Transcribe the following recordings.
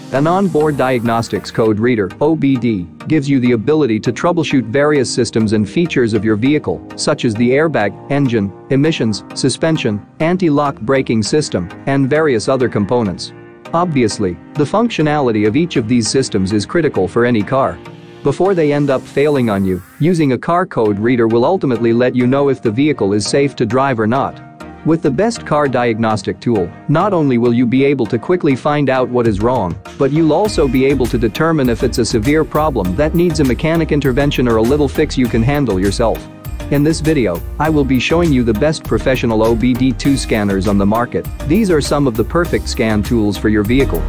An onboard diagnostics code reader (OBD) gives you the ability to troubleshoot various systems and features of your vehicle, such as the airbag, engine, emissions, suspension, anti-lock braking system, and various other components. Obviously, the functionality of each of these systems is critical for any car. Before they end up failing on you, using a car code reader will ultimately let you know if the vehicle is safe to drive or not. With the best car diagnostic tool, not only will you be able to quickly find out what is wrong, but you'll also be able to determine if it's a severe problem that needs a mechanic intervention or a little fix you can handle yourself. In this video, I will be showing you the best professional OBD2 scanners on the market. These are some of the perfect scan tools for your vehicle.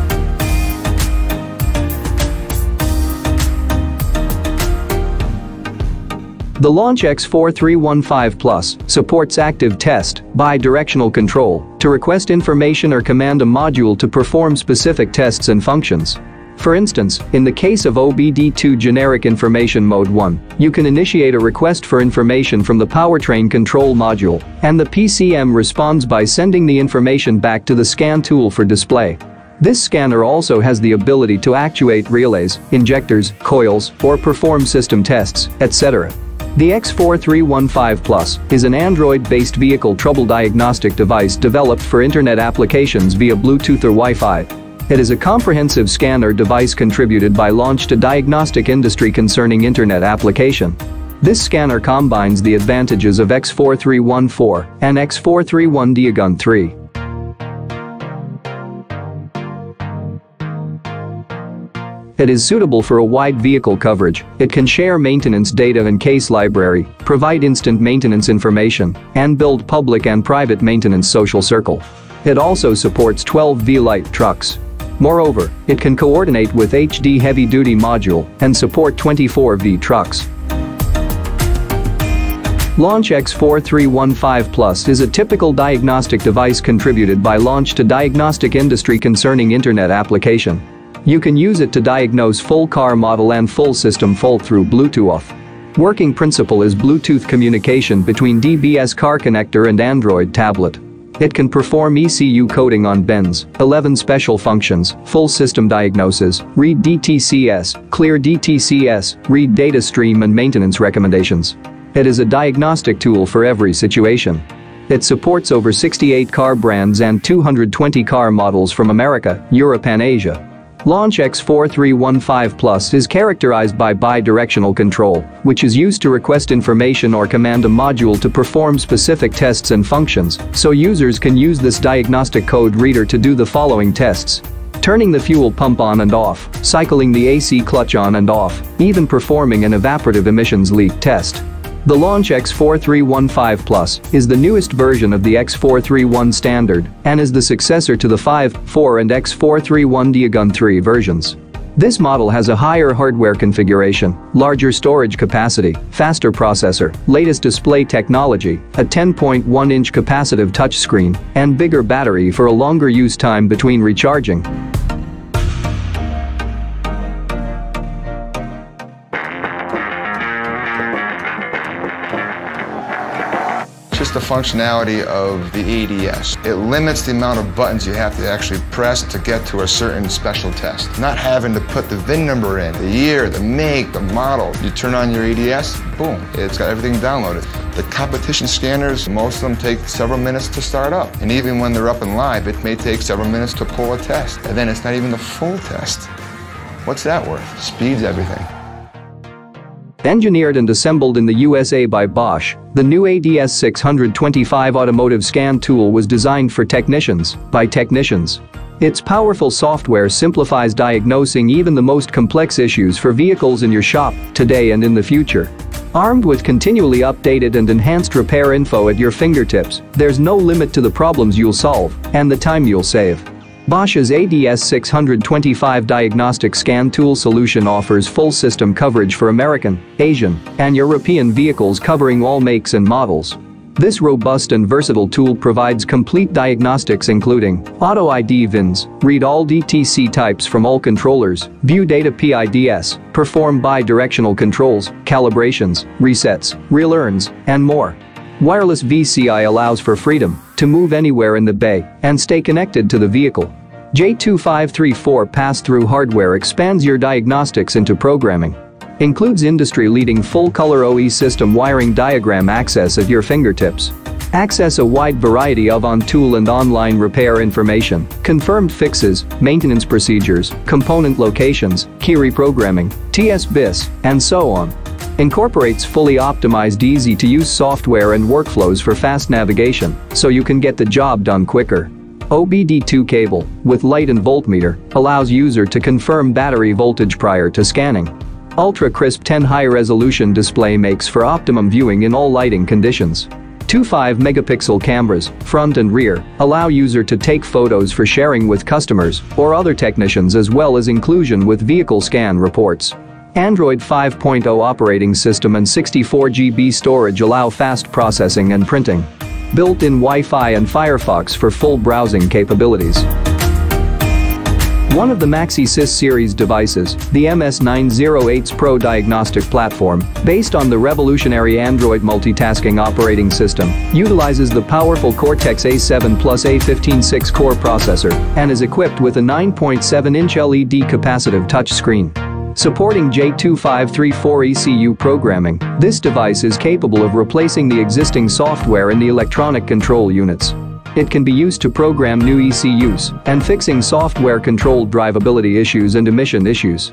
The Launch X4315 Plus supports active test, bidirectional control, to request information or command a module to perform specific tests and functions. For instance, in the case of OBD2 Generic Information Mode 1, you can initiate a request for information from the powertrain control module, and the PCM responds by sending the information back to the scan tool for display. This scanner also has the ability to actuate relays, injectors, coils, or perform system tests, etc. The X4315 Plus is an Android-based vehicle trouble diagnostic device developed for internet applications via Bluetooth or Wi-Fi. It is a comprehensive scanner device contributed by Launch to diagnostic industry concerning internet application. This scanner combines the advantages of X4314 and X431 3. It is suitable for a wide vehicle coverage. It can share maintenance data and case library, provide instant maintenance information, and build public and private maintenance social circle. It also supports 12V light trucks. Moreover, it can coordinate with HD heavy-duty module and support 24V trucks. Launch X4315 Plus is a typical diagnostic device contributed by Launch to diagnostic industry concerning internet application. You can use it to diagnose full car model and full system fault through Bluetooth. Working principle is Bluetooth communication between DBS car connector and Android tablet. It can perform ECU coding on bins, 11 special functions, full system diagnosis, read DTCS, clear DTCS, read data stream and maintenance recommendations. It is a diagnostic tool for every situation. It supports over 68 car brands and 220 car models from America, Europe and Asia. Launch X4315 Plus is characterized by bidirectional control, which is used to request information or command a module to perform specific tests and functions, so users can use this diagnostic code reader to do the following tests: turning the fuel pump on and off, cycling the AC clutch on and off, even performing an evaporative emissions leak test. The Launch X4315 Plus is the newest version of the X431 standard and is the successor to the 5, 4 and X431 3 versions. This model has a higher hardware configuration, larger storage capacity, faster processor, latest display technology, a 10.1-inch capacitive touchscreen, and bigger battery for a longer use time between recharging. Just the functionality of the ADS. It limits the amount of buttons you have to actually press to get to a certain special test. Not having to put the VIN number in, the year, the make, the model. You turn on your ADS, boom, it's got everything downloaded. The competition scanners, most of them take several minutes to start up. And even when they're up and live, it may take several minutes to pull a test. And then it's not even the full test. What's that worth? Speed's everything. Engineered and assembled in the USA by Bosch, the new ADS 625 automotive scan tool was designed for technicians, by technicians. Its powerful software simplifies diagnosing even the most complex issues for vehicles in your shop, today and in the future. Armed with continually updated and enhanced repair info at your fingertips, there's no limit to the problems you'll solve and the time you'll save. Bosch's ADS 625 diagnostic scan tool solution offers full system coverage for American, Asian, and European vehicles covering all makes and models. This robust and versatile tool provides complete diagnostics including auto ID VINs, read all DTC types from all controllers, view data PIDs, perform bi-directional controls, calibrations, resets, relearns, and more. Wireless VCI allows for freedom to move anywhere in the bay and stay connected to the vehicle. J2534 pass-through hardware expands your diagnostics into programming. Includes industry-leading full-color OE system wiring diagram access at your fingertips. Access a wide variety of on-tool and online repair information, confirmed fixes, maintenance procedures, component locations, key reprogramming, TS-BIS, and so on. Incorporates fully optimized easy-to-use software and workflows for fast navigation, so you can get the job done quicker. OBD2 cable, with light and voltmeter, allows user to confirm battery voltage prior to scanning. Ultra-crisp 10 high-resolution display makes for optimum viewing in all lighting conditions. 5-megapixel cameras, front and rear, allow user to take photos for sharing with customers or other technicians, as well as inclusion with vehicle scan reports. Android 5.0 operating system and 64 GB storage allow fast processing and printing. Built-in Wi-Fi and Firefox for full browsing capabilities. One of the MaxiSys series devices, the MS908 Pro diagnostic platform, based on the revolutionary Android multitasking operating system, utilizes the powerful Cortex-A7 plus A15 6-core processor and is equipped with a 9.7-inch LED capacitive touchscreen. Supporting J2534 ECU programming, this device is capable of replacing the existing software in the electronic control units. It can be used to program new ECUs and fixing software-controlled drivability issues and emission issues.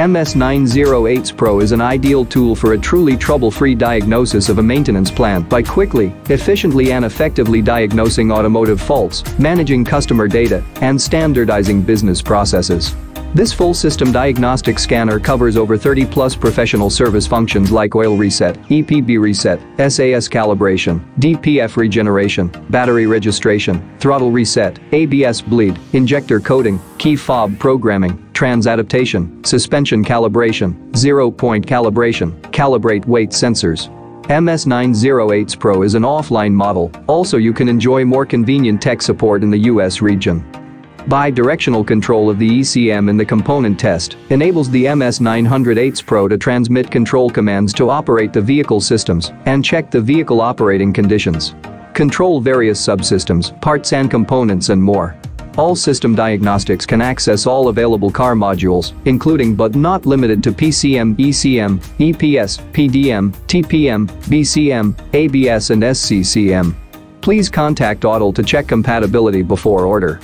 MS908 Pro is an ideal tool for a truly trouble-free diagnosis of a maintenance plant by quickly, efficiently and effectively diagnosing automotive faults, managing customer data, and standardizing business processes. This full system diagnostic scanner covers over 30+ professional service functions like oil reset, EPB reset, SAS calibration, DPF regeneration, battery registration, throttle reset, ABS bleed, injector coating, key fob programming, trans adaptation, suspension calibration, 0-point calibration, calibrate weight sensors. MS908 Pro is an offline model, also you can enjoy more convenient tech support in the US region. Bi-directional control of the ECM in the component test enables the MS908 Pro to transmit control commands to operate the vehicle systems and check the vehicle operating conditions. Control various subsystems, parts and components and more. All system diagnostics can access all available car modules, including but not limited to PCM, ECM, EPS, PDM, TPM, BCM, ABS and SCCM. Please contact Autel to check compatibility before order.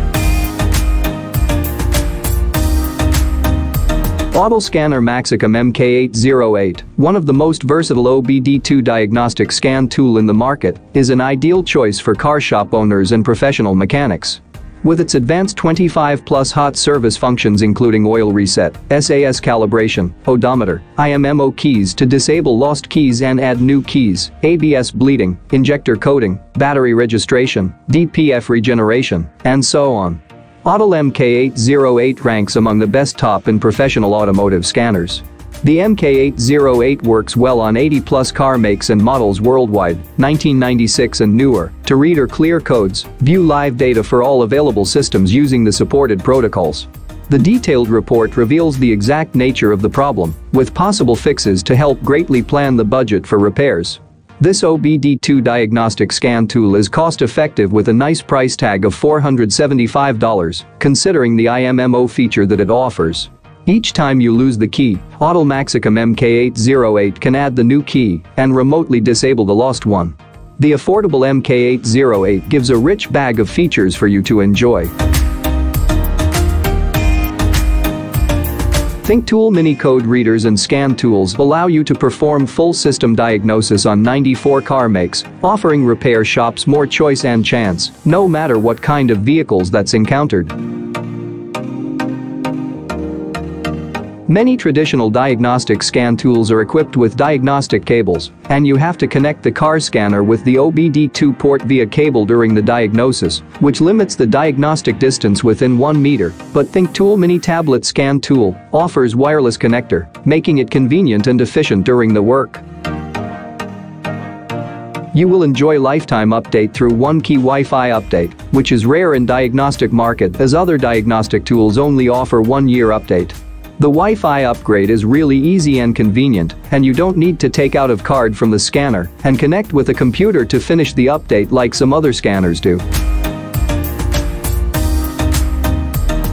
Autel Scanner Maxicom MK808, one of the most versatile OBD2 diagnostic scan tool in the market, is an ideal choice for car shop owners and professional mechanics. With its advanced 25+ hot service functions including oil reset, SAS calibration, odometer, IMMO keys to disable lost keys and add new keys, ABS bleeding, injector coating, battery registration, DPF regeneration, and so on. Autel MK808 ranks among the best top in professional automotive scanners. The MK808 works well on 80+ car makes and models worldwide, 1996 and newer, to read or clear codes, view live data for all available systems using the supported protocols. The detailed report reveals the exact nature of the problem, with possible fixes to help greatly plan the budget for repairs. This OBD2 diagnostic scan tool is cost-effective with a nice price tag of $475, considering the IMMO feature that it offers. Each time you lose the key, Autel Maxicom MK808 can add the new key and remotely disable the lost one. The affordable MK808 gives a rich bag of features for you to enjoy. ThinkTool Mini Code Readers and Scan Tools allow you to perform full system diagnosis on 94 car makes, offering repair shops more choice and chance, no matter what kind of vehicles that's encountered. Many traditional diagnostic scan tools are equipped with diagnostic cables, and you have to connect the car scanner with the OBD2 port via cable during the diagnosis, which limits the diagnostic distance within 1 meter, but ThinkTool Mini Tablet Scan Tool offers wireless connector, making it convenient and efficient during the work. You will enjoy lifetime update through one-key Wi-Fi update, which is rare in diagnostic market as other diagnostic tools only offer 1-year update. The Wi-Fi upgrade is really easy and convenient, and you don't need to take out a card from the scanner and connect with a computer to finish the update like some other scanners do.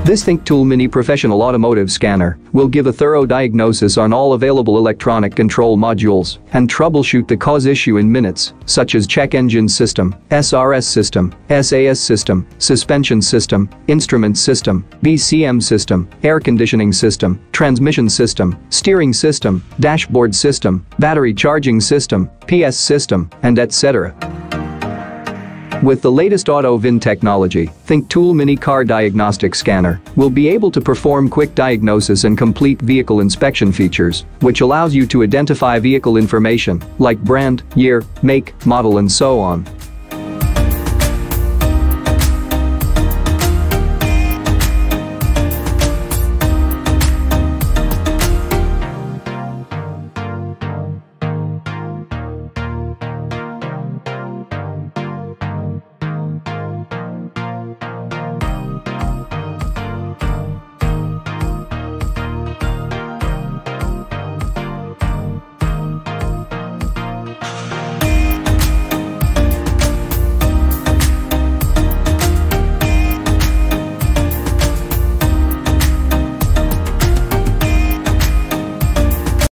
This ThinkTool Mini Professional Automotive Scanner will give a thorough diagnosis on all available electronic control modules and troubleshoot the cause issue in minutes, such as check engine system, SRS system, SAS system, suspension system, instrument system, BCM system, air conditioning system, transmission system, steering system, dashboard system, battery charging system, PS system, and etc. With the latest AutoVin technology, ThinkTool Mini Car Diagnostic Scanner will be able to perform quick diagnosis and complete vehicle inspection features, which allows you to identify vehicle information like brand, year, make, model and so on.